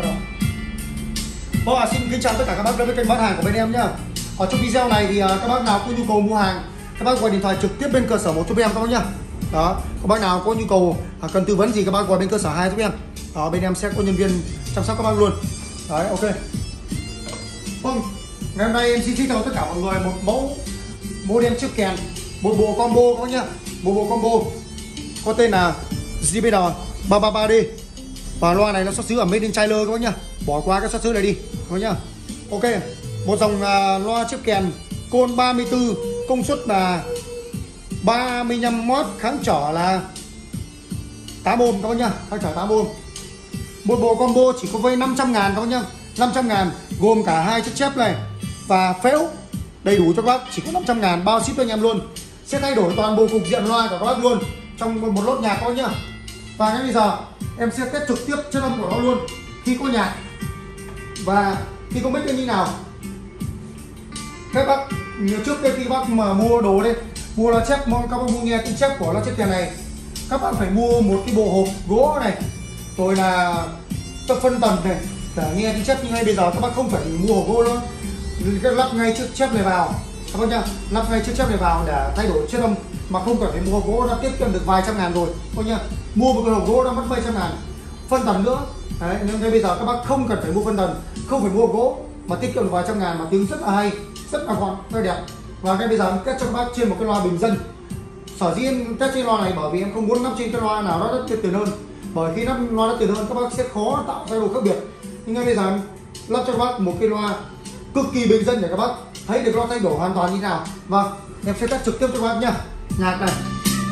Bắt đầu. Vâng, xin kính chào tất cả các bác đến với kênh bán hàng của bên em nhá. Ở trong video này thì các bác nào có nhu cầu mua hàng, các bác gọi điện thoại trực tiếp bên cơ sở 1 giúp em các bác nhá. Đó, các bác nào có nhu cầu cần tư vấn gì các bác gọi bên cơ sở 2 giúp em. Đó, bên em sẽ có nhân viên chăm sóc các bác luôn. Đấy, ok. Vâng, ngày hôm nay em xin giới thiệu tất cả mọi người một mẫu modem chiếc kèn, một bộ combo các bác nhá. Một bộ combo có tên là JBL 333D. Và loa này nó xuất xứ ở Made in China các bác nhá. Bỏ qua cái xuất xứ này đi các bác nhá. Ok, một dòng loa chip kèn côn 34, công suất là 35W, kháng trở là 8 ohm các bác nhá, kháng trở 8 ohm. Một bộ combo chỉ có với 500.000 các bác nhá. 500.000 gồm cả hai chiếc chép này và phễu đầy đủ cho các bác, chỉ có 500.000 bao ship cho anh em luôn. Sẽ thay đổi toàn bộ cục diện loa của các bác luôn trong một lốt nhạc các bác nhá. Và ngay bây giờ em sẽ test trực tiếp chất âm của nó luôn khi có nhạc và khi có mic như nào. Các bác như trước đây khi bác mà mua đồ đây, mua loa chép, các bác mua nghe tiếng chép của loa chép kèn này, các bạn phải mua một cái bộ hộp gỗ này, rồi là tập phân tần này để nghe tiếng chép. Nhưng ngay bây giờ các bác không phải mua hộp gỗ nữa, lắp ngay chiếc chép này vào các bác nhá, lắp ngay chiếc chép này vào để thay đổi chất âm mà không cần phải mua hộp gỗ, đã tiết kiệm được vài trăm ngàn rồi các bác nhá. Mua một cái hộp gỗ đã mất vài trăm ngàn, phân tần nữa. Đấy, nên ngay bây giờ các bác không cần phải mua phân tần, không phải mua hộp gỗ mà tiết kiệm được vài trăm ngàn mà tiếng rất là hay, rất là gọn, rất là đẹp. Và ngay bây giờ em test cho các bác trên một cái loa bình dân. Sở dĩ em test trên loa này bởi vì em không muốn lắp trên cái loa nào nó đắt tiền hơn, bởi khi lắp loa đắt tiền hơn các bác sẽ khó tạo ra độ khác biệt. Nhưng ngay bây giờ em lắp cho các bác một cái loa cực kỳ bình dân để các bác thấy được nó thay đổi hoàn toàn như nào. Vâng, em sẽ test trực tiếp cho các bác nhá. Nhạc này,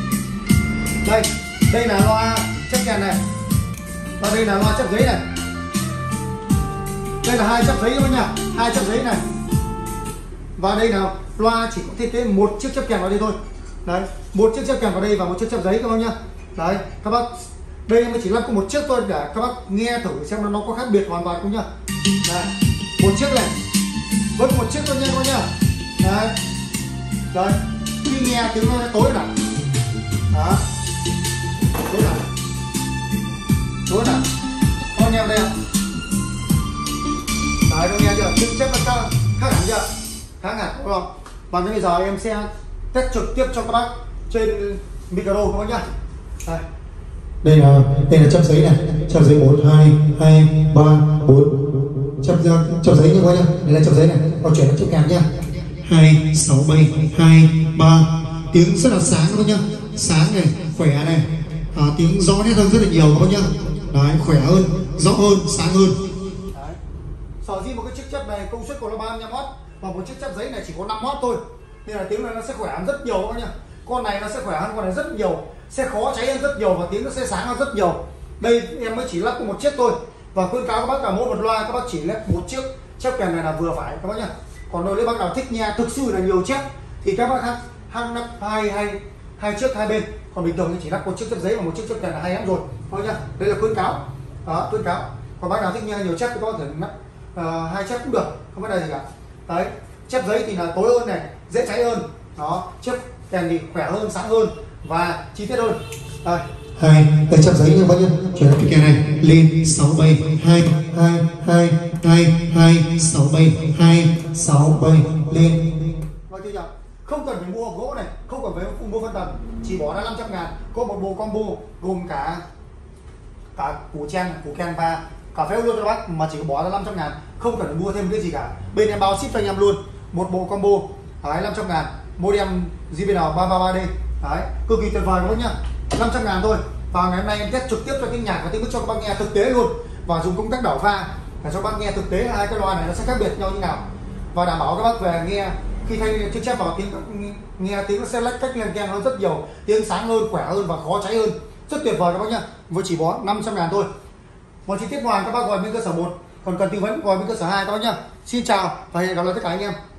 đây là loa chép kèn này, và đây là loa chép giấy này. Đây là hai chép giấy các bác nhá, hai chép giấy này. Và đây là loa chỉ có thiết kế một chiếc chép kèn vào đây thôi. Đấy, một chiếc chép kèn vào đây và một chiếc chép giấy các bác nhá. Đấy, các bác, đây em chỉ lắp có một chiếc thôi để các bác nghe thử xem nó có khác biệt hoàn toàn không nhá. Đây, một chiếc này với một chiếc thôi nha các bác nhá. Đấy, đây, khi nghe tiếng nó tối này, đó, tối này, tối này, con nghe vào đây ạ. Đấy, con nghe chưa? Tiếng chép nó khác hẳn chưa? Khác hẳn đúng không? Và bây giờ em sẽ test trực tiếp cho các bác trên micro các bác nhá. Đây là chép giấy này, chép giấy 1 2 2 3 4, chép giấy như các bác nhá. Đây là chép giấy này, còn chuyển sang chép kèn nhá. 2 6 7 2 3, tiếng rất là sáng các bác nhá, sáng này, khỏe này, tiếng rõ nét hơn rất là nhiều các bác nhá. Đấy, khỏe hơn, rõ hơn, sáng hơn. Đấy. Sở dĩ một cái chiếc chép này công suất của nó 35W và một chiếc chép giấy này chỉ có 5W thôi, nên là tiếng này nó sẽ khỏe hơn rất nhiều các bác nhá. Con này nó sẽ khỏe hơn con này rất nhiều, sẽ khó cháy hơn rất nhiều và tiếng nó sẽ sáng hơn rất nhiều. Đây em mới chỉ lắp có một chiếc thôi và khuyên cáo các bác là mỗi một loa các bác chỉ lắp một chiếc chép kèn này là vừa phải các bác nhá. Còn nếu bác nào thích nghe thực sự là nhiều chép thì các bác lắp hai chiếc hai bên, còn bình thường thì chỉ lắp một chiếc chép giấy và một chiếc chép kèn là hay lắm rồi thôi nhá. Đây là khuyên cáo, đó, khuyên cáo. Còn bác nào thích nghe nhiều chép thì có thể lắp hai chép cũng được, không vấn đề gì cả. Đấy, chép giấy thì là tối hơn này, dễ cháy hơn, đó, chép kèn thì khỏe hơn, sáng hơn và chi tiết hơn. Đây, đây chép giấy nha bác nhá. Chuyển cái kèn này lên 6 7 2 2 2 2 2 6 7 2 6 7 lên. Vâng chưa nhỉ? Không cần phải mua hộp gỗ này, không cần phải mua phân tần, chỉ bỏ ra 500.000 có một bộ combo gồm cả củ kèn và cả phễu luôn cho bác, mà chỉ bỏ ra 500.000, không cần phải mua thêm cái gì cả. Bên em bao ship cho anh em luôn một bộ combo. Đấy, 500.000 modem JBL 333D. Đấy, cực kỳ tuyệt vời các bác nhá. 500.000 thôi. Và ngày hôm nay em test trực tiếp cho tiếng nhạc và tiếng mic cho các bác nghe thực tế luôn, và dùng công tắc đảo pha để cho các bác nghe thực tế hai cái loa này nó sẽ khác biệt nhau như nào, và đảm bảo các bác về nghe khi thay chiếc chép vào nghe tiếng nó sẽ lách cách lên keng hơn rất nhiều, tiếng sáng hơn, khỏe hơn và khó cháy hơn, rất tuyệt vời các bác nhá. Vừa chỉ bỏ 500.000 thôi. Mọi chi tiết ngoài các bác gọi bên cơ sở 1, còn cần tư vấn gọi bên cơ sở 2 các bác nhá. Xin chào và hẹn gặp lại tất cả anh em.